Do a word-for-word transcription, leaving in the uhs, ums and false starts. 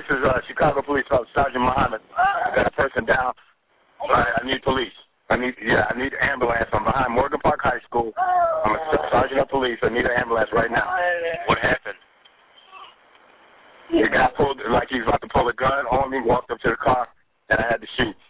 this is uh, Chicago Police Officer Sgt Muhammad. I got a person down. I, I need police. I need, yeah, I need an ambulance. I'm behind Morgan Park High School. I'm a sergeant of police. I need an ambulance right now. What happened? The guy pulled, like he was about to pull a gun on me, walked up to the car, and I had to shoot.